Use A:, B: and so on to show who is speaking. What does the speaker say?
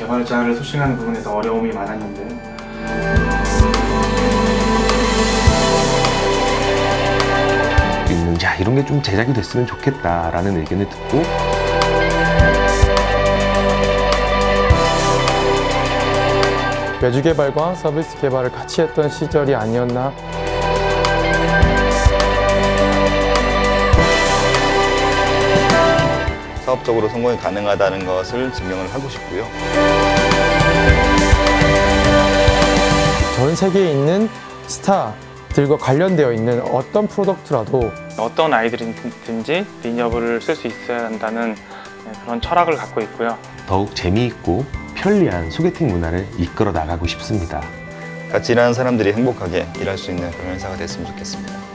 A: 개발자를 소싱하는 부분에서 어려움이 많았는데요.
B: 야, 이런 게 좀 제작이 됐으면 좋겠다라는 의견을 듣고
C: 외주 개발과 서비스 개발을 같이 했던 시절이 아니었나.
D: 사업적으로 성공이 가능하다는 것을 증명을 하고 싶고요.
C: 전 세계에 있는 스타들과 관련되어 있는 어떤 프로덕트라도
A: 어떤 아이들이든지 리니어블을 쓸 수 있어야 한다는 그런 철학을 갖고 있고요.
B: 더욱 재미있고 편리한 소개팅 문화를 이끌어 나가고 싶습니다.
D: 같이 일하는 사람들이 행복하게 일할 수 있는 그런 회사가 됐으면 좋겠습니다.